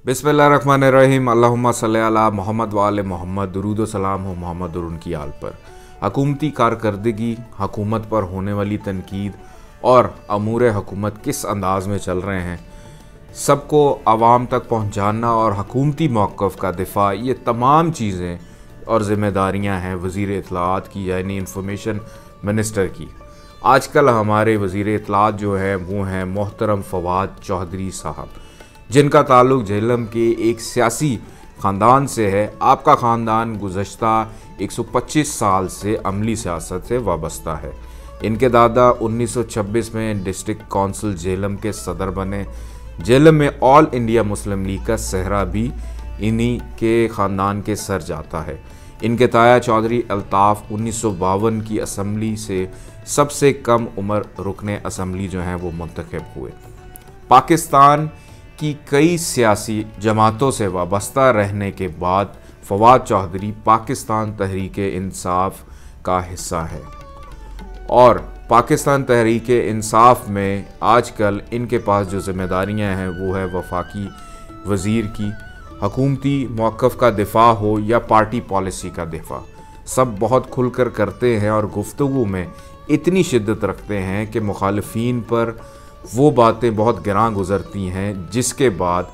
बिस्मिल्लाहिर्रहमानिर्रहीम। अल्लाहुम्मा सल्ली अला मोहम्मद व आले मोहम्मद। दुरूद व सलाम हो मोहम्मद और उनकी आल पर। हकूमती कारकर्दगी, हुकूमत पर होने वाली तनकीद और अमूर हुकूमत किस अंदाज में चल रहे हैं, सबको आवाम तक पहुँचाना और हकूमती मौक़िफ़ का दिफा, ये तमाम चीज़ें और ज़िम्मेदारियाँ हैं वज़ीर इत्तलाआत की, यानी इंफॉर्मेशन मिनिस्टर की। आजकल हमारे वज़ीर इत्तलाआत जो है वो हैं मोहतरम फवाद चौधरी साहब, जिनका ताल्लुक़ झेलम के एक सियासी ख़ानदान से है। आपका ख़ानदान गुज़श्ता 125 साल से अमली सियासत से वाबस्ता है। इनके दादा 1926 में डिस्ट्रिक्ट कौंसिल झेलम के सदर बने। झेलम में ऑल इंडिया मुस्लिम लीग का सहरा भी इन्हीं के ख़ानदान के सर जाता है। इनके ताया चौधरी अल्ताफ़ 1952 की असम्बली से सबसे कम उम्र रुकने असम्बली जो हैं वो मुंतखब हुए। पाकिस्तान की कई सियासी जमातों से वाबस्ता रहने के बाद फवाद चौधरी पाकिस्तान तहरीक-ए-इंसाफ का हिस्सा है और पाकिस्तान तहरीक-ए-इंसाफ में आजकल इनके पास जो ज़िम्मेदारियां हैं वो है वफाकी वज़ीर की। हकूमती मौक़िफ़ का दिफा हो या पार्टी पॉलिसी का दिफा, सब बहुत खुलकर करते हैं और गुफ्तगू में इतनी शिद्दत रखते हैं कि मुखालिफिन पर वो बातें बहुत गिरां गुज़रती हैं, जिसके बाद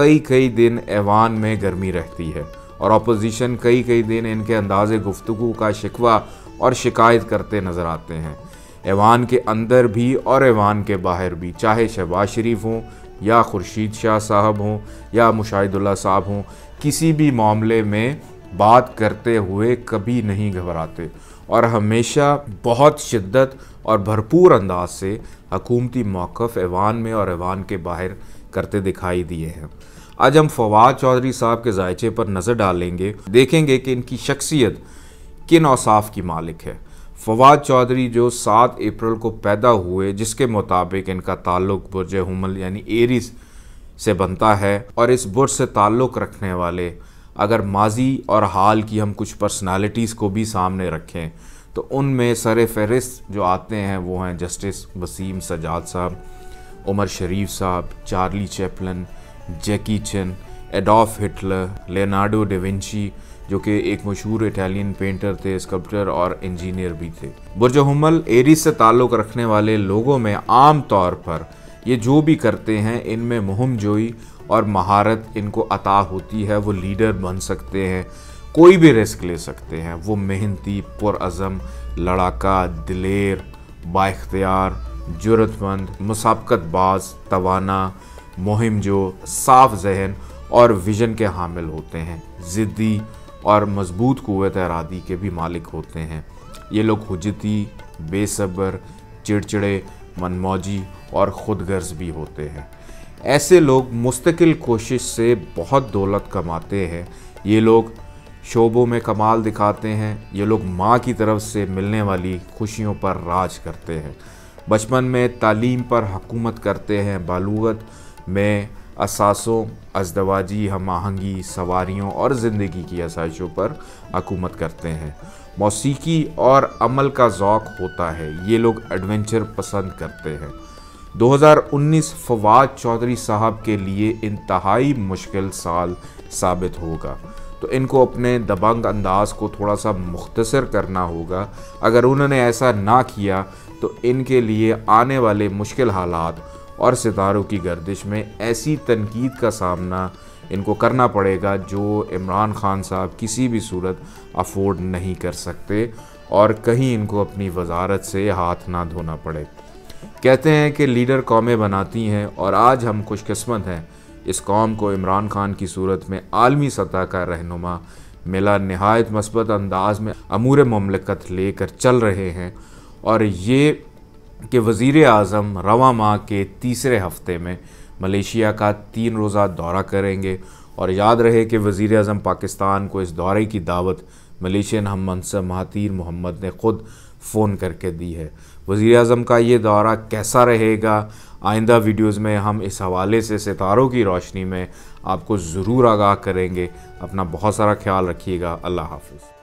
कई दिन ऐवान में गर्मी रहती है और अपोजिशन कई दिन इनके अंदाज़े गुफ्तगू का शिकवा और शिकायत करते नज़र आते हैं। ऐवान के अंदर भी और ऐवान के बाहर भी, चाहे शहबाज शरीफ हों या खुर्शीद शाह साहब हों या मुशाहिदुल्लाह साहब हों, किसी भी मामले में बात करते हुए कभी नहीं घबराते और हमेशा बहुत शिद्दत और भरपूर अंदाज से हकूमती मौक़िफ़ ऐवान में और ऐवान के बाहर करते दिखाई दिए हैं। आज हम फवाद चौधरी साहब के जायचे पर नज़र डालेंगे, देखेंगे कि इनकी शख्सियत किन औसाफ़ की मालिक है। फवाद चौधरी जो 7 अप्रैल को पैदा हुए, जिसके मुताबिक इनका ताल्लुक़ बुर्ज हुमल यानी एरीज़ से बनता है और इस बुर्ज से ताल्लुक़ रखने वाले अगर माजी और हाल की हम कुछ पर्सनालिटीज़ को भी सामने रखें तो उनमें सर फहरिस्त जो आते हैं वो हैं जस्टिस वसीम सजाद साहब, उमर शरीफ साहब, Charlie Chaplin, Jackie Chan, Adolf Hitler, Leonardo da Vinci जो कि एक मशहूर इटालियन पेंटर थे, स्कल्पटर और इंजीनियर भी थे। बुर्ज हुमल एरीज़ से ताल्लुक़ रखने वाले लोगों में आम तौर पर ये जो भी करते हैं इनमें मुहिम जोई और महारत इनको अता होती है। वो लीडर बन सकते हैं, कोई भी रिस्क ले सकते हैं। वो मेहनती, पुरअज़म, लड़ाका, दिलेर, बाइख्तियार, जुर्रतमंद, मुसाबकतबाज, तवाना, मुहिम जो, साफ जहन और विजन के हामिल होते हैं। ज़िद्दी और मजबूत क़ुव्वत इरादी के भी मालिक होते हैं। ये लोग हुज्जती, बेसब्र, चिड़चिड़े, मनमौजी और ख़ुदगर्ज़ भी होते हैं। ऐसे लोग मुस्तकिल कोशिश से बहुत दौलत कमाते हैं। ये लोग शोबों में कमाल दिखाते हैं। ये लोग माँ की तरफ से मिलने वाली खुशियों पर राज करते हैं। बचपन में तालीम पर हुकूमत करते हैं। बालूगत में असासों, अज़दवाजी, हम आहंगी, सवारियों और ज़िंदगी की आसाइशों पर हुकूमत करते हैं। मौसीकी और अमल का ज़ौक़ होता है। ये लोग एडवेंचर पसंद करते हैं। 2019 फवाद चौधरी साहब के लिए इंतहाई मुश्किल साल साबित होगा, तो इनको अपने दबंग अंदाज को थोड़ा सा मुख्तसर करना होगा। अगर उन्होंने ऐसा ना किया तो इनके लिए आने वाले मुश्किल हालात और सितारों की गर्दिश में ऐसी तनकीद का सामना इनको करना पड़ेगा जो इमरान खान साहब किसी भी सूरत अफोर्ड नहीं कर सकते और कहीं इनको अपनी वजारत से हाथ ना धोना पड़े। कहते हैं कि लीडर कौमें बनाती हैं और आज हम खुशकिस्मत हैं, इस कौम को इमरान खान की सूरत में आलमी सतह का रहनुमा मिला। नहायत मस्बत अंदाज में अमूर मुमलिकत लेकर चल रहे हैं और ये कि वज़ीर आज़म रवां माह के तीसरे हफ्ते में मलेशिया का 3 रोज़ा दौरा करेंगे। और याद रहे कि वज़ीर आज़म पाकिस्तान को इस दौरे की दावत मलेशियन हम मनसब महातीर मोहम्मद ने ख़ुद फ़ोन करके दी है। वज़ीर आज़म का ये दौरा कैसा रहेगा, आइंदा वीडियोज़ में हम इस हवाले से सितारों की रोशनी में आपको ज़रूर आगाह करेंगे। अपना बहुत सारा ख्याल रखिएगा। अल्लाह हाफ़िज़।